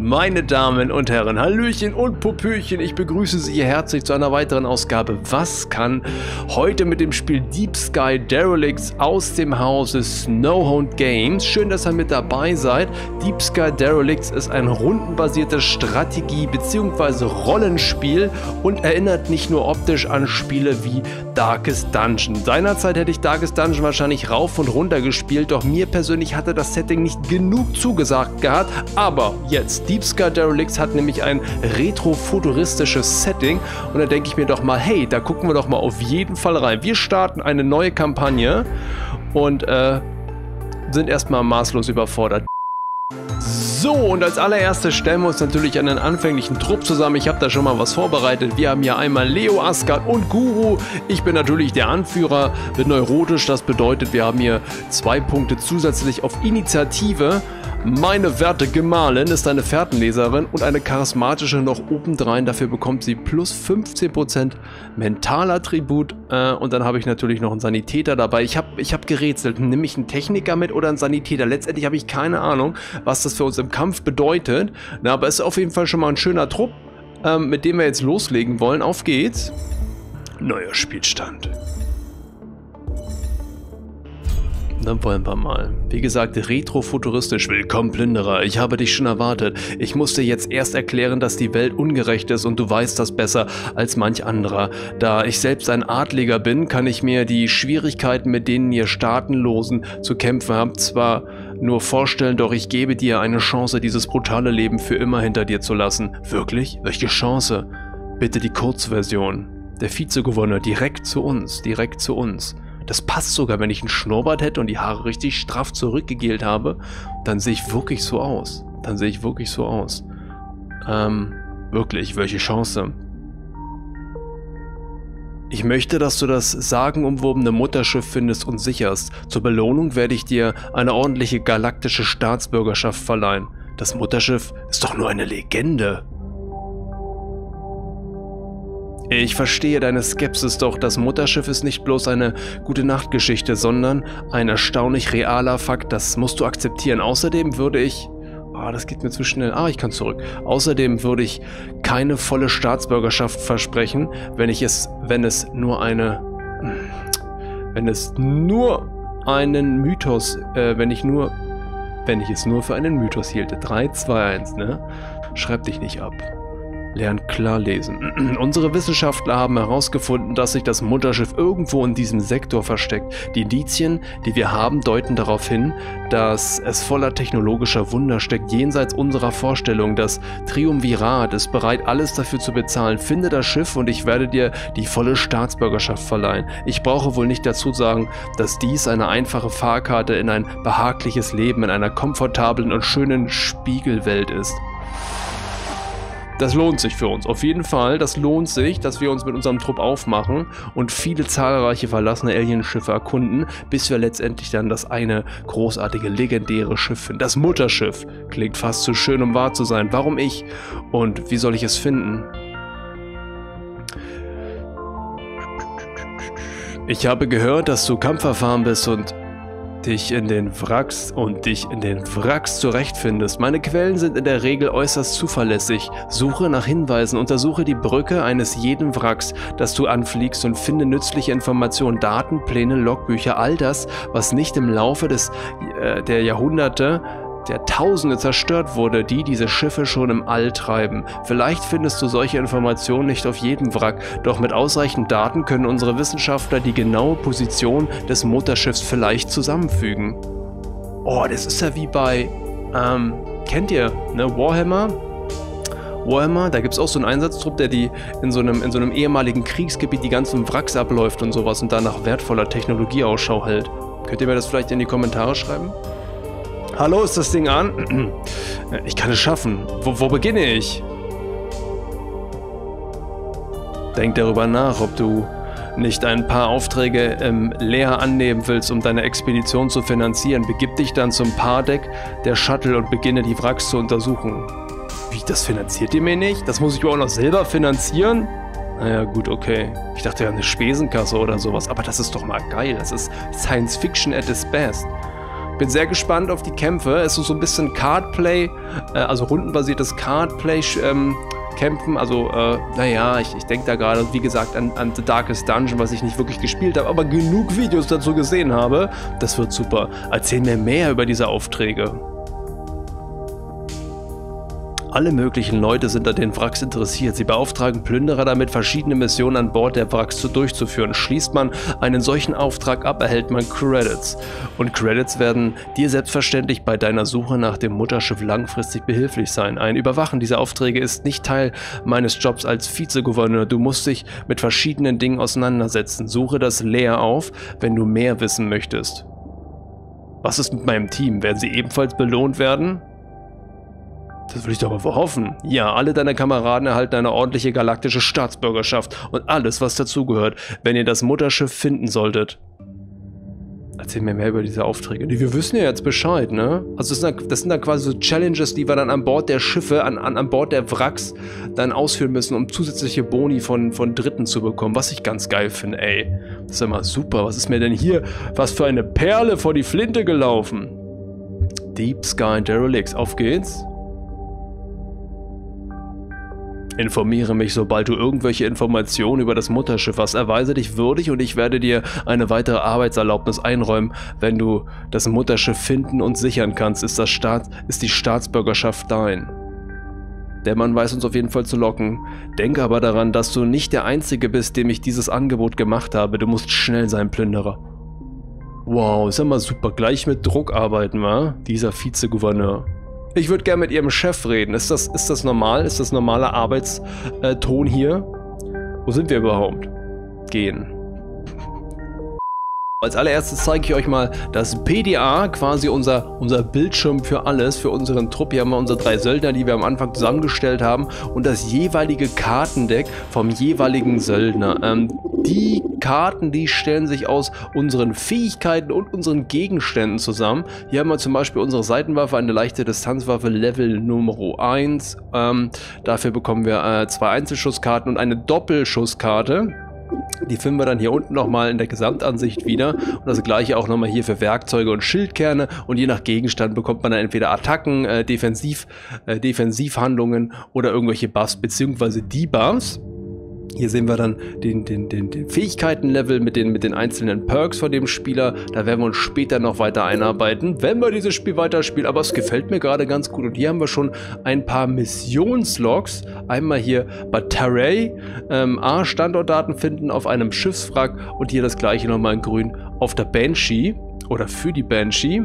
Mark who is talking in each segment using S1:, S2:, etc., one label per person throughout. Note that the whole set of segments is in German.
S1: Meine Damen und Herren, Hallöchen und Popöchen, ich begrüße Sie hier herzlich zu einer weiteren Ausgabe Was kann? Heute mit dem Spiel Deep Sky Derelicts aus dem Hause Snowhound Games. Schön, dass ihr mit dabei seid. Deep Sky Derelicts ist ein rundenbasiertes Strategie- bzw. Rollenspiel und erinnert nicht nur optisch an Spiele wie Darkest Dungeon. Seinerzeit hätte ich Darkest Dungeon wahrscheinlich rauf und runter gespielt, doch mir persönlich hatte das Setting nicht genug zugesagt gehabt, aber jetzt Deep Sky Derelicts hat nämlich ein retro-futuristisches Setting und da denke ich mir doch mal, hey, da gucken wir doch mal auf jeden Fall rein. Wir starten eine neue Kampagne und sind erstmal maßlos überfordert. So, und als allererstes stellen wir uns natürlich einen anfänglichen Trupp zusammen. Ich habe da schon mal was vorbereitet. Wir haben hier einmal Leo, Asgard und Guru. Ich bin natürlich der Anführer, bin neurotisch. Das bedeutet, wir haben hier 2 Punkte zusätzlich auf Initiative. Meine werte Gemahlin ist eine Fährtenleserin und eine charismatische noch obendrein. Dafür bekommt sie plus 15% Mentalattribut. Und dann habe ich natürlich noch einen Sanitäter dabei. Ich hab gerätselt, nehme ich einen Techniker mit oder einen Sanitäter? Letztendlich habe ich keine Ahnung, was das für uns im Kampf bedeutet. Na, aber es ist auf jeden Fall schon mal ein schöner Trupp, mit dem wir jetzt loslegen wollen. Auf geht's. Neuer Spielstand. Dann wollen wir mal. Wie gesagt, retrofuturistisch. Willkommen, Plünderer. Ich habe dich schon erwartet. Ich musste jetzt erst erklären, dass die Welt ungerecht ist und du weißt das besser als manch anderer. Da ich selbst ein Adliger bin, kann ich mir die Schwierigkeiten, mit denen ihr Staatenlosen zu kämpfen habt, zwar nur vorstellen, doch ich gebe dir eine Chance, dieses brutale Leben für immer hinter dir zu lassen. Wirklich? Welche Chance? Bitte die Kurzversion. Der Vizegouverneur direkt zu uns, direkt zu uns. Das passt sogar, wenn ich einen Schnurrbart hätte und die Haare richtig straff zurückgegelt habe, dann sehe ich wirklich so aus. Dann sehe ich wirklich so aus. Wirklich, welche Chance? Ich möchte, dass du das sagenumwobene Mutterschiff findest und sicherst. Zur Belohnung werde ich dir eine ordentliche galaktische Staatsbürgerschaft verleihen. Das Mutterschiff ist doch nur eine Legende. Ich verstehe deine Skepsis, doch das Mutterschiff ist nicht bloß eine Gute-Nacht-Geschichte, sondern ein erstaunlich realer Fakt, das musst du akzeptieren. Außerdem würde ich... das geht mir zu schnell. Ich kann zurück. Außerdem würde ich keine volle Staatsbürgerschaft versprechen, wenn ich es nur für einen Mythos hielte. 3, 2, 1, ne? Schreib dich nicht ab. Lern klar lesen. Unsere Wissenschaftler haben herausgefunden, dass sich das Mutterschiff irgendwo in diesem Sektor versteckt. Die Indizien, die wir haben, deuten darauf hin, dass es voller technologischer Wunder steckt, jenseits unserer Vorstellung. Das Triumvirat ist bereit, alles dafür zu bezahlen. Finde das Schiff und ich werde dir die volle Staatsbürgerschaft verleihen. Ich brauche wohl nicht dazu sagen, dass dies eine einfache Fahrkarte in ein behagliches Leben, in einer komfortablen und schönen Spiegelwelt ist. Das lohnt sich für uns. Auf jeden Fall, das lohnt sich, dass wir uns mit unserem Trupp aufmachen und viele zahlreiche verlassene Alienschiffe erkunden, bis wir letztendlich dann das eine großartige, legendäre Schiff finden. Das Mutterschiff. Klingt fast zu schön, um wahr zu sein. Warum ich? Und wie soll ich es finden? Ich habe gehört, dass du kampferfahren bist und dich in den Wracks zurechtfindest. Meine Quellen sind in der Regel äußerst zuverlässig. Suche nach Hinweisen, untersuche die Brücke eines jeden Wracks, das du anfliegst und finde nützliche Informationen, Daten, Pläne, Logbücher, all das, was nicht im Laufe der Jahrhunderte, der Tausende zerstört wurde, die diese Schiffe schon im All treiben. Vielleicht findest du solche Informationen nicht auf jedem Wrack, doch mit ausreichend Daten können unsere Wissenschaftler die genaue Position des Mutterschiffs vielleicht zusammenfügen. Das ist ja wie bei, kennt ihr, ne, Warhammer? Warhammer, da gibt es auch so einen Einsatztrupp, der die in so einem ehemaligen Kriegsgebiet die ganzen Wracks abläuft und sowas und danach wertvoller Technologie Ausschau hält. Könnt ihr mir das vielleicht in die Kommentare schreiben? Hallo, ist das Ding an? Ich kann es schaffen. Wo beginne ich? Denk darüber nach, ob du nicht ein paar Aufträge leer annehmen willst, um deine Expedition zu finanzieren. Begib dich dann zum Pardeck der Shuttle und beginne die Wracks zu untersuchen. Wie, das finanziert ihr mir nicht? Das muss ich auch noch selber finanzieren? Naja, gut, okay. Ich dachte ja eine Spesenkasse oder sowas, aber das ist doch mal geil. Das ist Science Fiction at its best. Bin sehr gespannt auf die Kämpfe. Es ist so ein bisschen Cardplay, also rundenbasiertes Cardplay kämpfen. Also, naja, ich denke da gerade, wie gesagt, an The Darkest Dungeon, was ich nicht wirklich gespielt habe, aber genug Videos dazu gesehen habe. Das wird super. Erzähl mir mehr über diese Aufträge. Alle möglichen Leute sind an den Wracks interessiert. Sie beauftragen Plünderer damit, verschiedene Missionen an Bord der Wracks durchzuführen. Schließt man einen solchen Auftrag ab, erhält man Credits. Und Credits werden dir selbstverständlich bei deiner Suche nach dem Mutterschiff langfristig behilflich sein. Ein Überwachen dieser Aufträge ist nicht Teil meines Jobs als Vizegouverneur. Du musst dich mit verschiedenen Dingen auseinandersetzen. Suche das Leer auf, wenn du mehr wissen möchtest. Was ist mit meinem Team? Werden sie ebenfalls belohnt werden? Das will ich doch aber hoffen. Ja, alle deine Kameraden erhalten eine ordentliche galaktische Staatsbürgerschaft und alles, was dazugehört, wenn ihr das Mutterschiff finden solltet. Erzähl mir mehr über diese Aufträge. Wir wissen ja jetzt Bescheid, ne? Also das sind dann quasi so Challenges, die wir dann an Bord der Schiffe, an Bord der Wracks dann ausführen müssen, um zusätzliche Boni von Dritten zu bekommen. Was ich ganz geil finde, ey. Das ist ja mal super. Was ist mir denn hier, was für eine Perle vor die Flinte gelaufen? Deep Sky Derelicts. Auf geht's. Informiere mich, sobald du irgendwelche Informationen über das Mutterschiff hast. Erweise dich würdig und ich werde dir eine weitere Arbeitserlaubnis einräumen. Wenn du das Mutterschiff finden und sichern kannst, ist die Staatsbürgerschaft dein. Der Mann weiß uns auf jeden Fall zu locken. Denke aber daran, dass du nicht der Einzige bist, dem ich dieses Angebot gemacht habe. Du musst schnell sein, Plünderer. Wow, ist ja mal super. Gleich mit Druck arbeiten, wa? Dieser Vizegouverneur. Ich würde gerne mit Ihrem Chef reden. Ist das normal? Ist das normaler Arbeitston hier? Wo sind wir überhaupt? Gehen. Als allererstes zeige ich euch mal das PDA, quasi unser Bildschirm für alles, für unseren Trupp. Hier haben wir unsere 3 Söldner, die wir am Anfang zusammengestellt haben und das jeweilige Kartendeck vom jeweiligen Söldner. Die Karten, die stellen sich aus unseren Fähigkeiten und unseren Gegenständen zusammen. Hier haben wir zum Beispiel unsere Seitenwaffe, eine leichte Distanzwaffe, Level Nummer 1. Dafür bekommen wir 2 Einzelschusskarten und eine Doppelschusskarte. Die finden wir dann hier unten nochmal in der Gesamtansicht wieder. Und das gleiche auch nochmal hier für Werkzeuge und Schildkerne. Und je nach Gegenstand bekommt man dann entweder Attacken, Defensivhandlungen oder irgendwelche Buffs bzw. Debuffs. Hier sehen wir dann den Fähigkeitenlevel mit den einzelnen Perks von dem Spieler. Da werden wir uns später noch weiter einarbeiten, wenn wir dieses Spiel weiterspielen. Aber es gefällt mir gerade ganz gut. Und hier haben wir schon ein paar Missionslogs. Einmal hier Battery, Standortdaten finden auf einem Schiffswrack. Und hier das gleiche nochmal in grün auf der Banshee oder für die Banshee.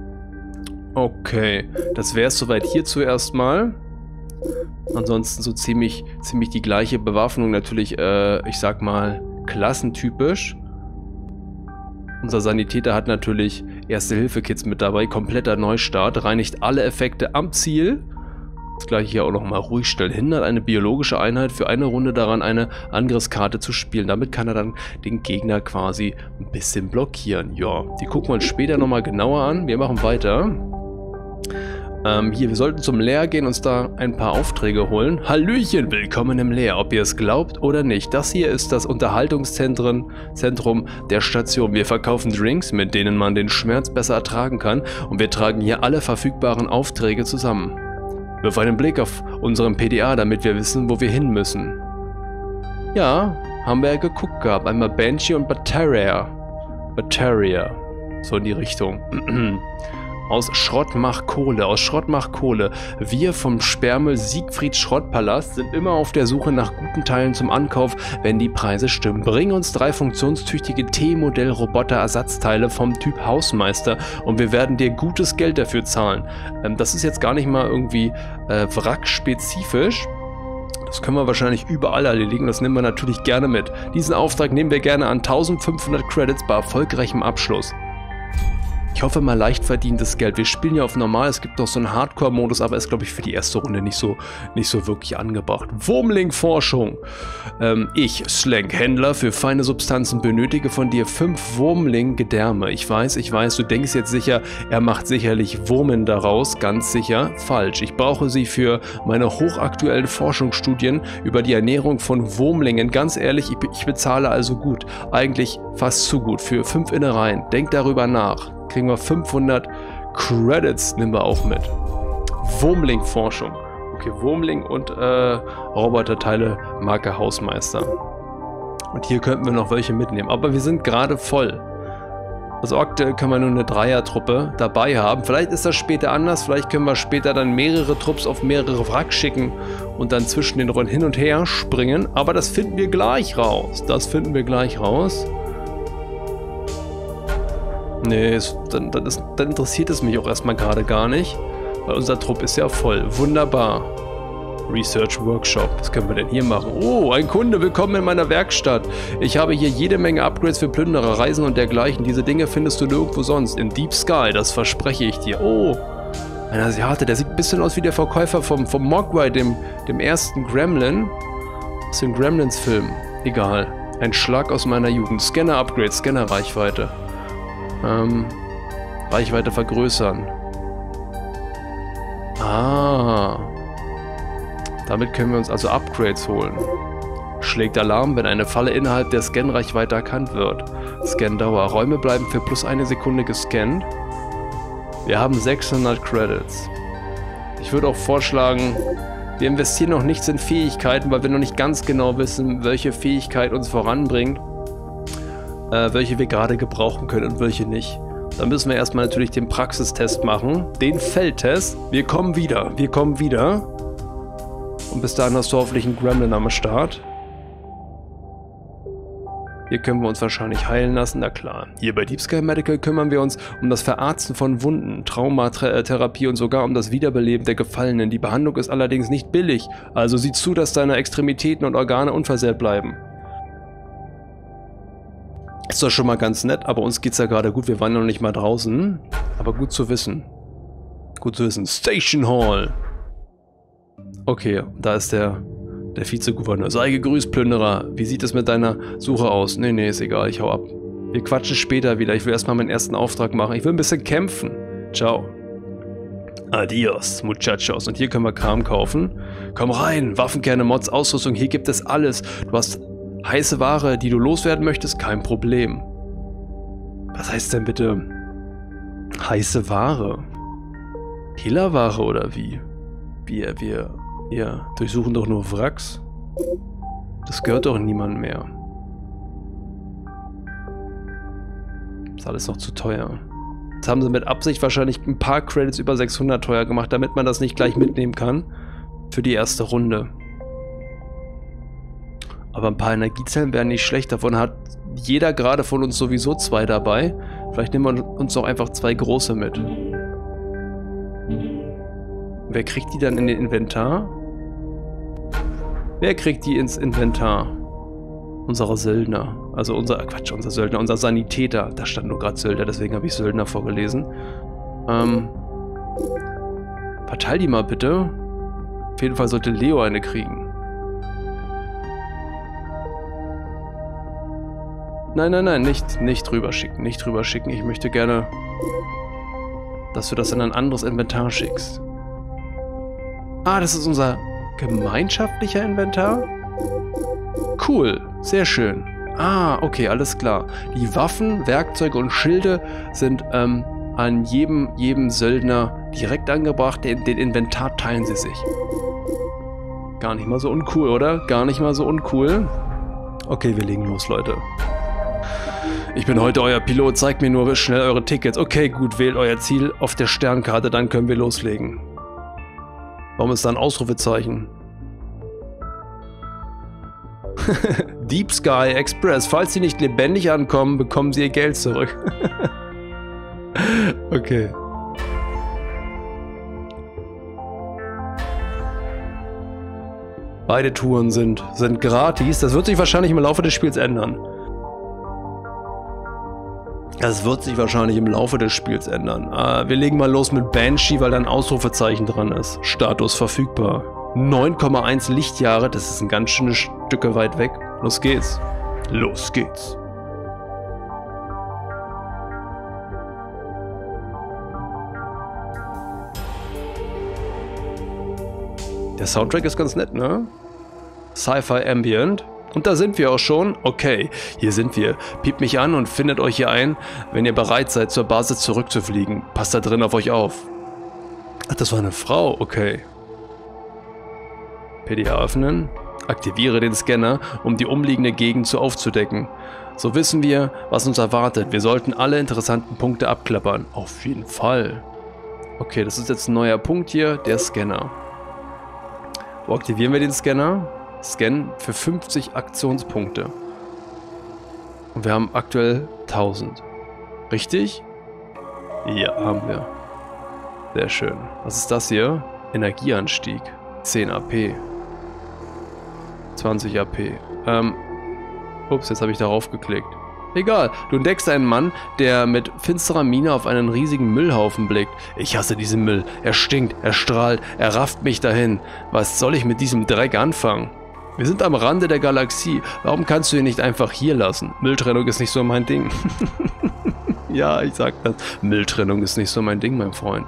S1: Okay, das wäre es soweit hier zuerst mal. Ansonsten so ziemlich die gleiche Bewaffnung, natürlich, ich sag mal, klassentypisch. Unser Sanitäter hat natürlich Erste-Hilfe-Kits mit dabei, kompletter Neustart, reinigt alle Effekte am Ziel. Das gleiche hier auch nochmal ruhig stellen, hindert eine biologische Einheit für eine Runde daran, eine Angriffskarte zu spielen. Damit kann er dann den Gegner quasi ein bisschen blockieren. Ja, die gucken wir uns später nochmal genauer an. Wir machen weiter. Hier, wir sollten zum Leer gehen, uns da ein paar Aufträge holen. Hallöchen, willkommen im Leer, ob ihr es glaubt oder nicht. Das hier ist das Unterhaltungszentrum der Station. Wir verkaufen Drinks, mit denen man den Schmerz besser ertragen kann. Und wir tragen hier alle verfügbaren Aufträge zusammen. Wirf einen Blick auf unseren PDA, damit wir wissen, wo wir hin müssen. Ja, haben wir ja geguckt gehabt. Einmal Banshee und Batteria. So in die Richtung. Aus Schrott macht Kohle, Wir vom Sperrmüll Siegfried Schrottpalast sind immer auf der Suche nach guten Teilen zum Ankauf, wenn die Preise stimmen. Bring uns 3 funktionstüchtige T-Modell-Roboter-Ersatzteile vom Typ Hausmeister und wir werden dir gutes Geld dafür zahlen. Das ist jetzt gar nicht mal irgendwie wrackspezifisch. Das können wir wahrscheinlich überall erledigen, das nehmen wir natürlich gerne mit. Diesen Auftrag nehmen wir gerne an, 1500 Credits bei erfolgreichem Abschluss. Ich hoffe mal leicht verdientes Geld. Wir spielen ja auf normal, es gibt noch so einen Hardcore-Modus, aber ist, glaube ich, für die erste Runde nicht so wirklich angebracht. Wurmling-Forschung. Ich, Slank, Händler für feine Substanzen, benötige von dir 5 Wurmling-Gedärme. Ich weiß, du denkst jetzt sicher, er macht sicherlich Wurmen daraus. Ganz sicher, falsch. Ich brauche sie für meine hochaktuellen Forschungsstudien über die Ernährung von Wurmlingen. Ganz ehrlich, ich bezahle also gut. Eigentlich fast zu gut für 5 Innereien. Denk darüber nach. kriegen wir 500 Credits, nehmen wir auch mit. Wurmling-Forschung. Okay, Wurmling und Roboterteile Marke Hausmeister. Und hier könnten wir noch welche mitnehmen. Aber wir sind gerade voll. Also aktuell können wir nur eine Dreier-Truppe dabei haben. Vielleicht ist das später anders. Vielleicht können wir später dann mehrere Trupps auf mehrere Wracks schicken und dann zwischen den Rollen hin und her springen. Aber das finden wir gleich raus. Das finden wir gleich raus. Nee, dann interessiert es mich auch erstmal gerade gar nicht. Weil unser Trupp ist ja voll. Wunderbar. Research Workshop. Was können wir denn hier machen? Oh, ein Kunde, willkommen in meiner Werkstatt. Ich habe hier jede Menge Upgrades für Plünderer, Reisen und dergleichen. Diese Dinge findest du nirgendwo sonst. In Deep Sky, das verspreche ich dir. Oh, ein Asiate, der sieht ein bisschen aus wie der Verkäufer vom Mogwai, dem ersten Gremlin. Aus dem Gremlins-Film. Egal. Ein Schlag aus meiner Jugend. Scanner-Upgrade, Scanner-Reichweite. Reichweite vergrößern. Ah. Damit können wir uns also Upgrades holen. Schlägt Alarm, wenn eine Falle innerhalb der Scan-Reichweite erkannt wird. Scan-Dauer. Räume bleiben für plus eine Sekunde gescannt. Wir haben 600 Credits. Ich würde auch vorschlagen, wir investieren noch nichts in Fähigkeiten, weil wir noch nicht ganz genau wissen, welche Fähigkeit uns voranbringt. Welche wir gerade gebrauchen können und welche nicht. Dann müssen wir erstmal natürlich den Praxistest machen. Den Feldtest. Wir kommen wieder. Wir kommen wieder. Und bis dahin hast du hoffentlich einen Gremlin am Start. Hier können wir uns wahrscheinlich heilen lassen, na klar. Hier bei Deep Sky Medical kümmern wir uns um das Verarzten von Wunden, Traumatherapie und sogar um das Wiederbeleben der Gefallenen. Die Behandlung ist allerdings nicht billig, also sieh zu, dass deine Extremitäten und Organe unversehrt bleiben. Ist doch schon mal ganz nett, aber uns geht's ja gerade gut, wir waren noch nicht mal draußen. Aber gut zu wissen. Gut zu wissen. Station Hall. Okay, da ist der Vizegouverneur. Sei gegrüßt, Plünderer. Wie sieht es mit deiner Suche aus? Nee, ist egal, ich hau ab. Wir quatschen später wieder. Ich will erstmal meinen ersten Auftrag machen. Ich will ein bisschen kämpfen. Ciao. Adios, Muchachos. Und hier können wir Kram kaufen. Komm rein, Waffenkerne, Mods, Ausrüstung. Hier gibt es alles. Du hast heiße Ware, die du loswerden möchtest? Kein Problem. Was heißt denn bitte heiße Ware? Killerware oder wie? Wir durchsuchen doch nur Wracks. Das gehört doch niemand mehr. Ist alles noch zu teuer. Jetzt haben sie mit Absicht wahrscheinlich ein paar Credits über 600 teuer gemacht, damit man das nicht gleich mitnehmen kann. Für die erste Runde. Aber ein paar Energiezellen wären nicht schlecht. Davon hat jeder gerade von uns sowieso 2 dabei. Vielleicht nehmen wir uns auch einfach 2 große mit. Wer kriegt die dann in den Inventar? Wer kriegt die ins Inventar? Unsere Söldner. Also unser Söldner, unser Sanitäter. Da stand nur gerade Söldner, deswegen habe ich Söldner vorgelesen. Verteil die mal bitte. Auf jeden Fall sollte Leo eine kriegen. Nein, nicht rüberschicken, nicht rüberschicken. Ich möchte gerne, dass du das in ein anderes Inventar schickst. Ah, das ist unser gemeinschaftlicher Inventar? Cool, sehr schön. Ah, okay, alles klar. Die Waffen, Werkzeuge und Schilde sind an jedem Söldner direkt angebracht. Den Inventar teilen sie sich. Gar nicht mal so uncool, oder? Gar nicht mal so uncool. Okay, wir legen los, Leute. Ich bin heute euer Pilot, zeigt mir nur schnell eure Tickets. Okay, gut, wählt euer Ziel auf der Sternkarte, dann können wir loslegen. Warum ist da ein Ausrufezeichen? Deep Sky Express. Falls sie nicht lebendig ankommen, bekommen sie ihr Geld zurück. Okay. Beide Touren sind gratis. Das wird sich wahrscheinlich im Laufe des Spiels ändern. Das wird sich wahrscheinlich im Laufe des Spiels ändern. Wir legen mal los mit Banshee, weil da ein Ausrufezeichen dran ist. Status verfügbar. 9,1 Lichtjahre, das ist ein ganz schönes Stücke weit weg. Los geht's. Los geht's. Der Soundtrack ist ganz nett, ne? Sci-Fi Ambient. Und da sind wir auch schon. Okay, hier sind wir. Piept mich an und findet euch hier ein, wenn ihr bereit seid, zur Basis zurückzufliegen. Passt da drin auf euch auf. Ach, das war eine Frau. Okay. PDA öffnen. Aktiviere den Scanner, um die umliegende Gegend zu aufzudecken. So wissen wir, was uns erwartet. Wir sollten alle interessanten Punkte abklappern. Auf jeden Fall. Okay, das ist jetzt ein neuer Punkt hier, der Scanner. Wo aktivieren wir den Scanner? Scan für 50 Aktionspunkte. Und wir haben aktuell 1000. Richtig? Ja, haben wir. Sehr schön. Was ist das hier? Energieanstieg. 10 AP. 20 AP. Ups, jetzt habe ich darauf geklickt. Egal, du entdeckst einen Mann, der mit finsterer Miene auf einen riesigen Müllhaufen blickt. Ich hasse diesen Müll. Er stinkt, er strahlt, er rafft mich dahin. Was soll ich mit diesem Dreck anfangen? Wir sind am Rande der Galaxie. Warum kannst du ihn nicht einfach hier lassen? Mülltrennung ist nicht so mein Ding. Ja, ich sag das. Mülltrennung ist nicht so mein Ding, mein Freund.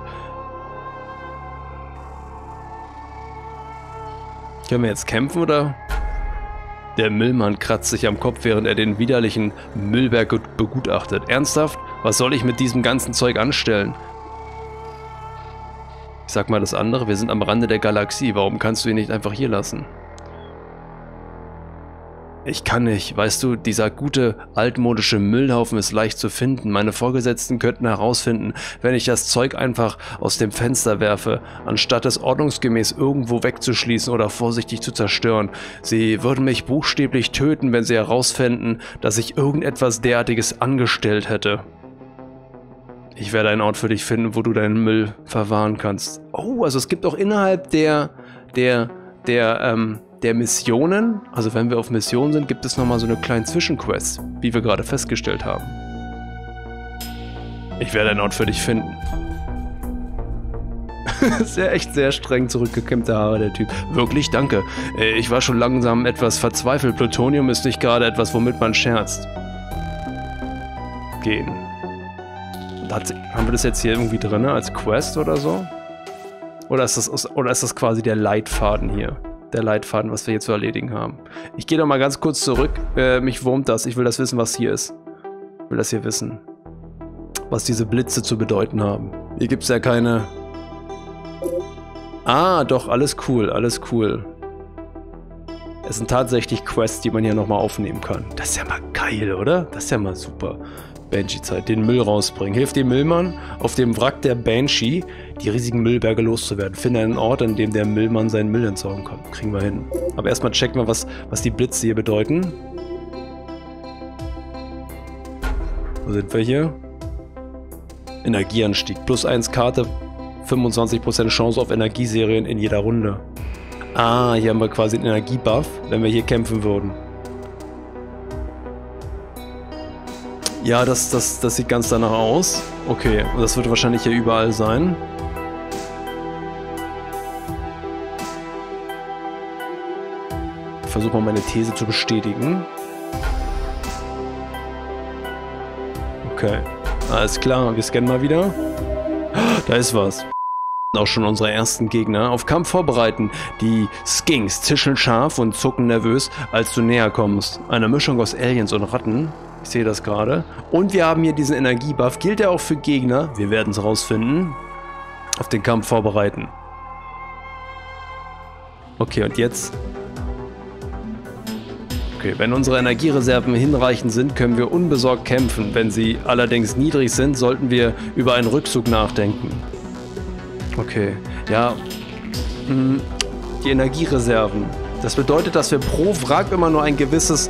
S1: Können wir jetzt kämpfen, oder? Der Müllmann kratzt sich am Kopf, während er den widerlichen Müllberg begutachtet. Ernsthaft? Was soll ich mit diesem ganzen Zeug anstellen? Ich sag mal das andere, wir sind am Rande der Galaxie. Warum kannst du ihn nicht einfach hier lassen? Ich kann nicht. Weißt du, dieser gute, altmodische Müllhaufen ist leicht zu finden. Meine Vorgesetzten könnten herausfinden, wenn ich das Zeug einfach aus dem Fenster werfe, anstatt es ordnungsgemäß irgendwo wegzuschließen oder vorsichtig zu zerstören. Sie würden mich buchstäblich töten, wenn sie herausfänden, dass ich irgendetwas derartiges angestellt hätte. Ich werde einen Ort für dich finden, wo du deinen Müll verwahren kannst. Oh, also es gibt auch innerhalb der Missionen, also wenn wir auf Missionen sind, gibt es nochmal so eine kleine Zwischenquest, wie wir gerade festgestellt haben. Ich werde einen Ort für dich finden. Ist ja echt sehr streng zurückgekämmte Haare, der Typ. Wirklich, danke. Ich war schon langsam etwas verzweifelt. Plutonium ist nicht gerade etwas, womit man scherzt. Gehen. Haben wir das jetzt hier irgendwie drin als Quest oder so? Oder ist das quasi der Leitfaden hier? Der Leitfaden, was wir hier zu erledigen haben. Ich gehe doch mal ganz kurz zurück. Mich wurmt das. Ich will das wissen, was hier ist. Ich will das hier wissen. Was diese Blitze zu bedeuten haben. Hier gibt es ja keine... Ah, doch, alles cool, alles cool. Es sind tatsächlich Quests, die man hier nochmal aufnehmen kann. Das ist ja mal geil, oder? Das ist ja mal super. Banshee-Zeit, den Müll rausbringen. Hilft dem Müllmann, auf dem Wrack der Banshee die riesigen Müllberge loszuwerden. Finde einen Ort, an dem der Müllmann seinen Müll entsorgen kann. Kriegen wir hin. Aber erstmal checken wir, was die Blitze hier bedeuten. Wo sind wir hier? Energieanstieg. +1 Karte, 25% Chance auf Energieserien in jeder Runde. Ah, hier haben wir quasi einen Energiebuff, wenn wir hier kämpfen würden. Ja, das sieht ganz danach aus. Okay, und das wird wahrscheinlich hier überall sein. Ich versuche mal meine These zu bestätigen. Okay, alles klar, wir scannen mal wieder. Da ist was. Auch schon unsere ersten Gegner auf Kampf vorbereiten. Die Skinks zischeln scharf und zucken nervös, als du näher kommst. Eine Mischung aus Aliens und Ratten. Ich sehe das gerade. Und wir haben hier diesen Energiebuff. Gilt er auch für Gegner? Wir werden es rausfinden. Auf den Kampf vorbereiten. Okay, und jetzt? Okay, wenn unsere Energiereserven hinreichend sind, können wir unbesorgt kämpfen. Wenn sie allerdings niedrig sind, sollten wir über einen Rückzug nachdenken. Okay, ja. Die Energiereserven. Das bedeutet, dass wir pro Wrack immer nur eine gewisse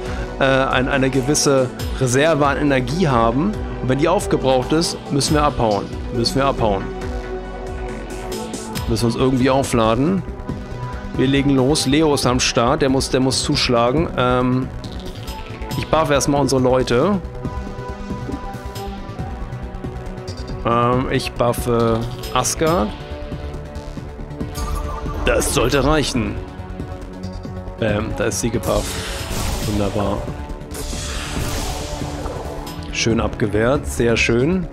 S1: Reserve an Energie haben. Und wenn die aufgebraucht ist, müssen wir abhauen. Müssen wir uns irgendwie aufladen. Wir legen los. Leo ist am Start. Der muss zuschlagen. Ich buff erstmal unsere Leute. Ich buffe Asgard. Das sollte reichen. Bam, da ist sie gebufft. Wunderbar. Schön abgewehrt, sehr schön.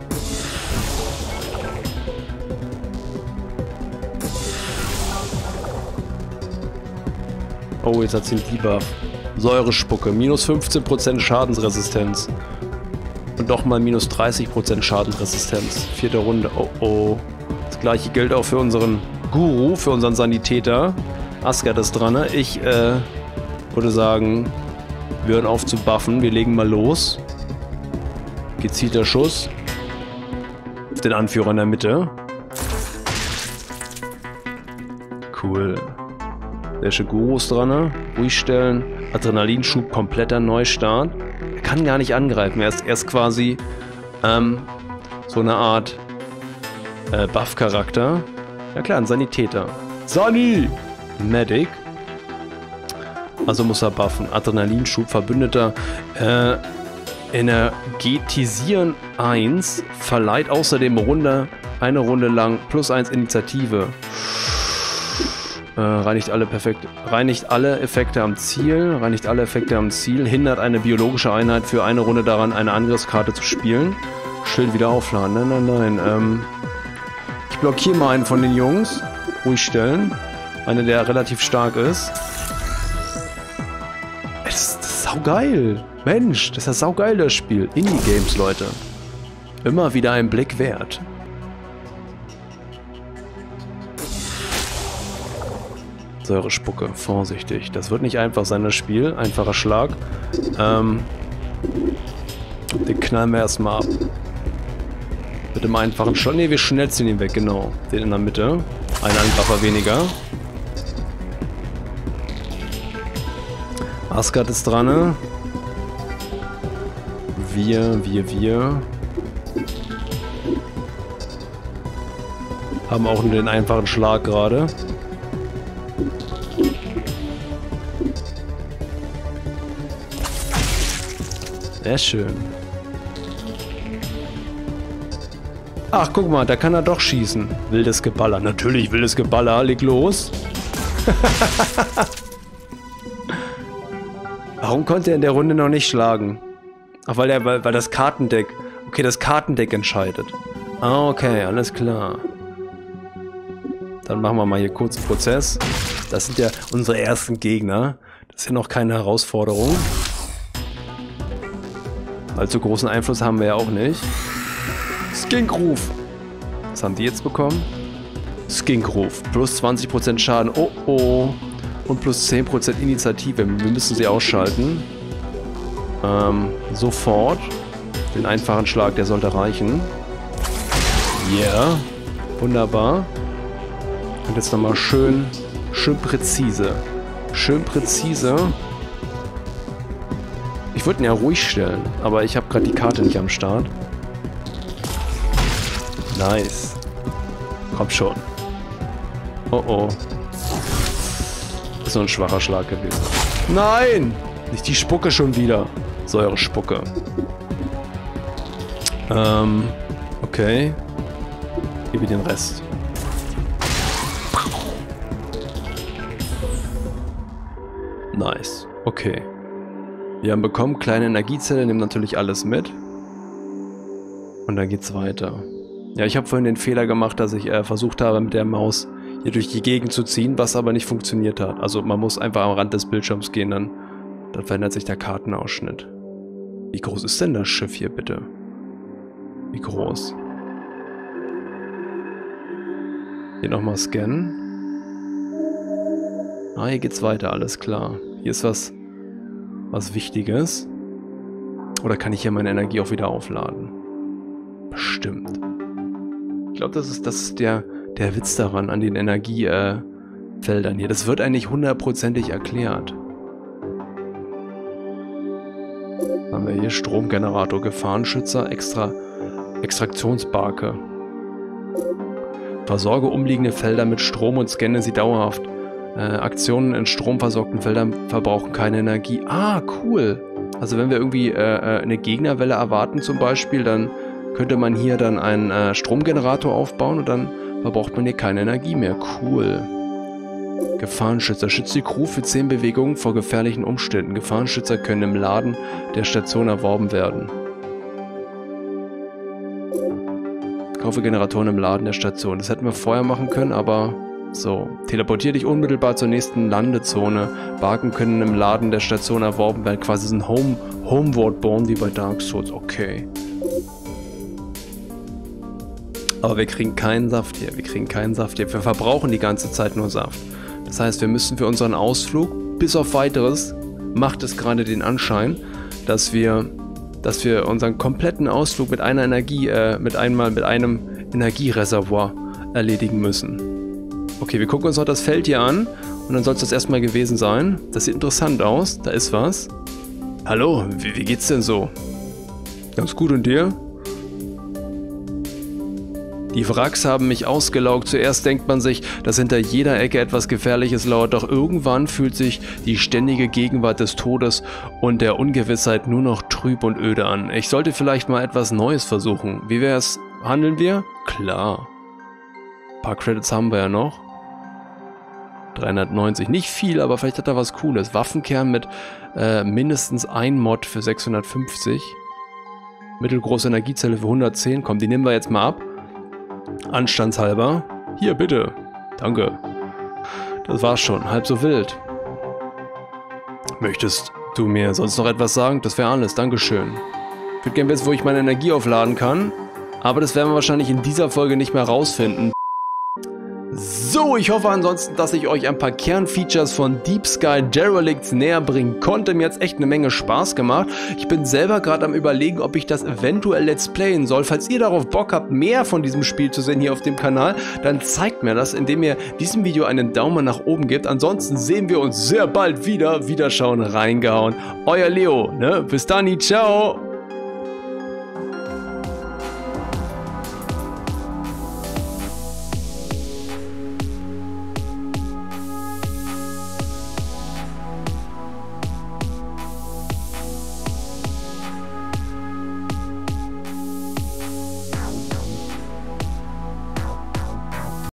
S1: Oh, jetzt hat sie einen Debuff. Säurespucke. Minus 15% Schadensresistenz. Und nochmal minus 30% Schadensresistenz. 4. Runde. Oh oh. Das gleiche gilt auch für unseren Guru, für unseren Sanitäter. Asgard ist dran. Ne? Ich würde sagen, wir hören auf zu buffen. Wir legen mal los. Gezielter Schuss. Auf den Anführer in der Mitte. Cool. Der Guru ist dran. Ne? Ruhig stellen. Adrenalinschub, kompletter Neustart. Er kann gar nicht angreifen. Er ist quasi so eine Art Buff-Charakter. Ja klar, ein Sanitäter. Sani! Medic. Also muss er buffen. Adrenalinschub, Verbündeter. Energetisieren 1 verleiht außerdem eine Runde lang +1 Initiative. Reinigt alle Effekte am Ziel, hindert eine biologische Einheit für eine Runde daran, eine Angriffskarte zu spielen. Schild wieder aufladen. Nein. Ich blockiere mal einen von den Jungs. Ruhig stellen. Einer, der relativ stark ist. Das ist saugeil. Mensch, das ist ja saugeil, das Spiel. Indie-Games, Leute. Immer wieder ein Blick wert. Säurespucke, vorsichtig. Das wird nicht einfach sein, das Spiel. Einfacher Schlag. Den knallen wir erstmal ab. Mit dem einfachen Schlag. Ne, wir schnetzeln ihn weg, genau. Den in der Mitte. Ein Angreifer weniger. Asgard ist dran. Ne? Wir. Haben auch nur den einfachen Schlag gerade. Sehr schön. Ach, guck mal, da kann er doch schießen. Wildes Geballer. Natürlich wildes Geballer. Leg los. Warum konnte er in der Runde noch nicht schlagen? Ach, weil das Kartendeck... Okay, das Kartendeck entscheidet. Ah, okay, alles klar. Dann machen wir mal hier kurz einen Prozess. Das sind ja unsere ersten Gegner. Das ist ja noch keine Herausforderung. Allzu großen Einfluss haben wir ja auch nicht. Skinkruf. Was haben die jetzt bekommen? Skinkruf. Plus 20% Schaden. Oh oh. Und plus 10% Initiative. Wir müssen sie ausschalten. Sofort. Den einfachen Schlag, der sollte reichen. Yeah. Wunderbar. Und jetzt nochmal schön präzise. Schön präzise. Ich würde ihn ja ruhig stellen, aber ich habe gerade die Karte nicht am Start. Nice. Komm schon. Oh oh. Ist so ein schwacher Schlag gewesen. Nein! Nicht die Spucke schon wieder. Säurespucke. Okay. Gebe den Rest. Nice. Okay. Wir haben bekommen, kleine Energiezelle, nehmen natürlich alles mit. Und dann geht's weiter. Ja, ich habe vorhin den Fehler gemacht, dass ich versucht habe, mit der Maus hier durch die Gegend zu ziehen, was aber nicht funktioniert hat. Also man muss einfach am Rand des Bildschirms gehen, dann verändert sich der Kartenausschnitt. Wie groß ist denn das Schiff hier, bitte? Wie groß? Hier nochmal scannen. Ah, hier geht's weiter, alles klar. Hier ist was Wichtiges. Oder kann ich hier meine Energie auch wieder aufladen? Bestimmt. Ich glaube, das ist der Witz daran, an den Energiefeldern hier. Das wird eigentlich 100%ig erklärt. Dann haben wir hier Stromgenerator, Gefahrenschützer, Extraktionsbarke. Versorge umliegende Felder mit Strom und scanne sie dauerhaft. Aktionen in stromversorgten Feldern verbrauchen keine Energie. Ah, cool. Also wenn wir irgendwie eine Gegnerwelle erwarten zum Beispiel, dann könnte man hier dann einen Stromgenerator aufbauen und dann verbraucht man hier keine Energie mehr. Cool. Gefahrenschützer. Schützt die Crew für 10 Bewegungen vor gefährlichen Umständen. Gefahrenschützer können im Laden der Station erworben werden. Kaufe Generatoren im Laden der Station. Das hätten wir vorher machen können, aber So, teleportier dich unmittelbar zur nächsten Landezone. Barken können im Laden der Station erworben werden. Quasi so ein Homeward-Born wie bei Dark Souls. Okay. Aber wir kriegen keinen Saft hier. Wir kriegen keinen Saft hier. Wir verbrauchen die ganze Zeit nur Saft. Das heißt, wir müssen für unseren Ausflug, bis auf Weiteres, macht es gerade den Anschein, dass wir unseren kompletten Ausflug mit einer mit einem Energiereservoir erledigen müssen. Okay, wir gucken uns noch das Feld hier an und dann soll es das erstmal gewesen sein. Das sieht interessant aus, da ist was. Hallo, wie geht's denn so? Ganz gut, und dir? Die Wracks haben mich ausgelaugt. Zuerst denkt man sich, dass hinter jeder Ecke etwas Gefährliches lauert, doch irgendwann fühlt sich die ständige Gegenwart des Todes und der Ungewissheit nur noch trüb und öde an. Ich sollte vielleicht mal etwas Neues versuchen. Wie wär's? Handeln wir? Klar. Ein paar Credits haben wir ja noch. 390. Nicht viel, aber vielleicht hat er was Cooles. Waffenkern mit mindestens ein Mod für 650. Mittelgroße Energiezelle für 110. Komm, die nehmen wir jetzt mal ab. Anstandshalber. Hier, bitte. Danke. Das war's schon. Halb so wild. Möchtest du mir sonst noch etwas sagen? Das wäre alles. Dankeschön. Ich würde gerne wissen, wo ich meine Energie aufladen kann. Aber das werden wir wahrscheinlich in dieser Folge nicht mehr rausfinden. So, ich hoffe ansonsten, dass ich euch ein paar Kernfeatures von Deep Sky Derelicts näher bringen konnte. Mir hat es echt eine Menge Spaß gemacht. Ich bin selber gerade am Überlegen, ob ich das eventuell Let's Playen soll. Falls ihr darauf Bock habt, mehr von diesem Spiel zu sehen hier auf dem Kanal, dann zeigt mir das, indem ihr diesem Video einen Daumen nach oben gebt. Ansonsten sehen wir uns sehr bald wieder. Wiederschauen, reingehauen. Euer Leo, ne? Bis dann, ciao!